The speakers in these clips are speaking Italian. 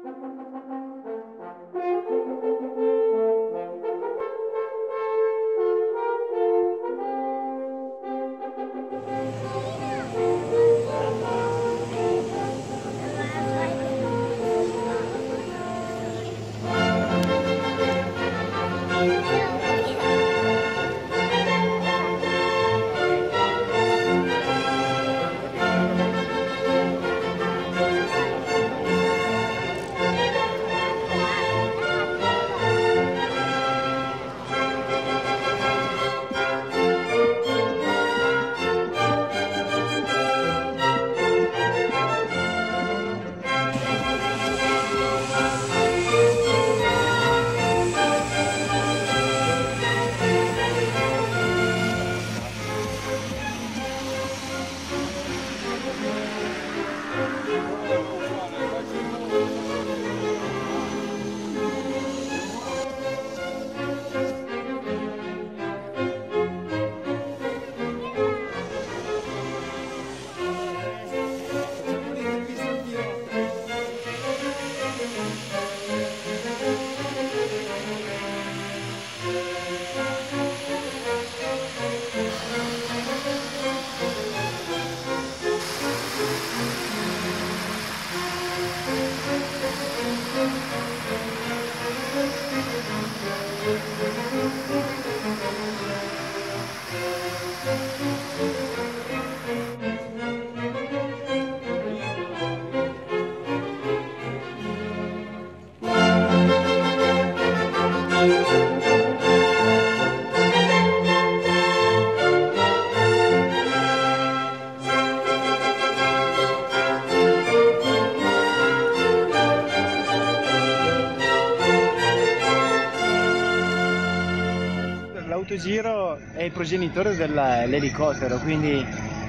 L'autogiro è il progenitore dell'elicottero, quindi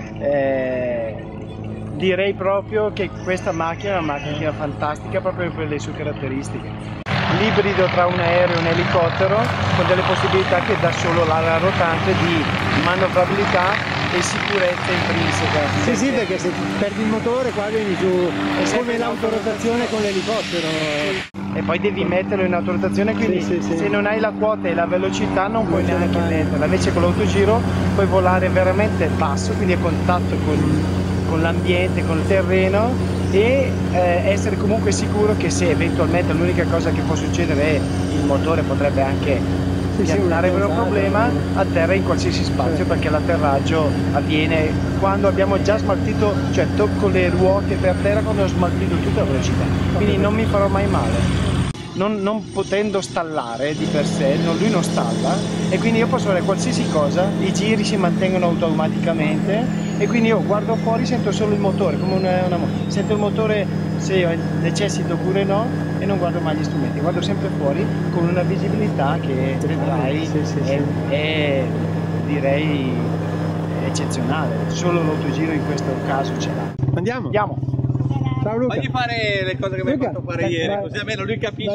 direi proprio che questa macchina è una macchina fantastica proprio per le sue caratteristiche. L'ibrido tra un aereo e un elicottero, con delle possibilità che dà solo l'ala rotante di manovrabilità e sicurezza intrinseca. Sì, sì, perché se perdi il motore qua vieni giù, è come l'autorotazione con l'elicottero. E poi devi metterlo in autorotazione, quindi sì, se non hai la quota e la velocità non puoi neanche metterla. Invece con l'autogiro puoi volare veramente basso, quindi a contatto con l'ambiente, con il terreno, e essere comunque sicuro che se eventualmente l'unica cosa che può succedere è il motore potrebbe anche piantare per un problema, atterra in qualsiasi spazio, perché l'atterraggio avviene quando abbiamo già smaltito, cioè tocco le ruote per terra quando ho smaltito tutta la velocità, quindi non mi farò mai male. Non potendo stallare di per sé, lui non stalla, e quindi io posso fare qualsiasi cosa, i giri si mantengono automaticamente, e quindi io guardo fuori, sento solo il motore, come una moto, sento il motore se necessito oppure no, e non guardo mai gli strumenti, guardo sempre fuori con una visibilità che vedrai è direi eccezionale. Solo l'autogiro in questo caso ce l'ha. Andiamo? Andiamo! Ciao Luca! Fagli fare le cose che mi hai fatto fare ieri, così almeno lui capisce.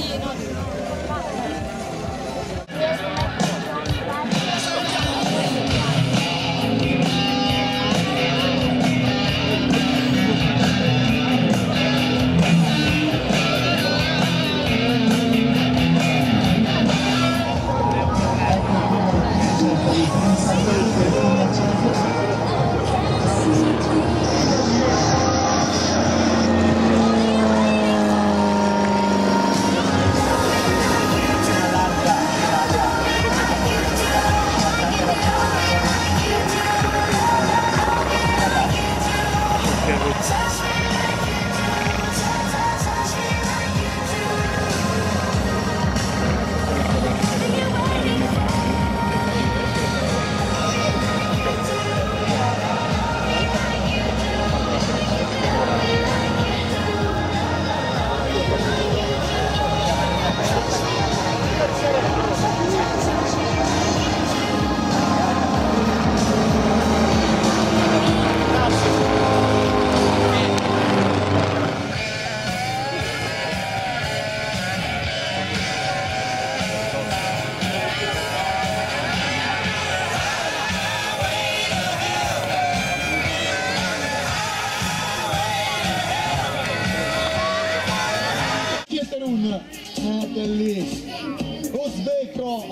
Bellissimo, uzbeko.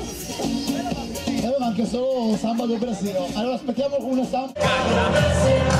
Aveva anche solo samba do Brasile. Allora aspettiamo una samba.